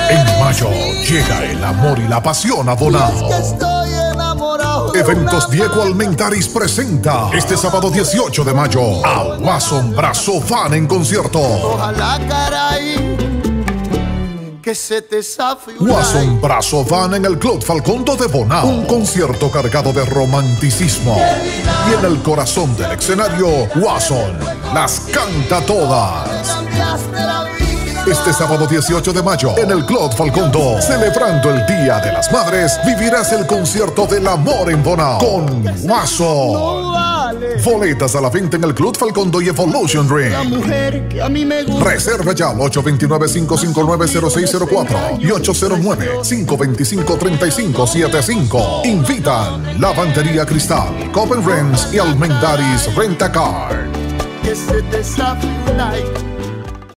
En mayo llega el amor y la pasión a Bonao. Eventos Diego Almentaris presenta este sábado 18 de mayo a Wasson Brazo Fan en concierto. Ojalá, caray, que se te zafe un Wasson Brazo Fan en el Club Falcondo de Bonao. Un concierto cargado de romanticismo. Y en el corazón del escenario, Wasson las canta todas. Este sábado 18 de mayo, en el Club Falcondo, celebrando el Día de las Madres, vivirás el concierto del amor en Bonao con Wasson. Boletas a la venta en el Club Falcondo y Evolution Drink. La mujer que a mí me gusta. Reserva ya al 829-559-0604 y 809-525-3575. Invitan Lavandería Cristal, Copen Rents y Almendaris Rentacar. Que se te zafe un like.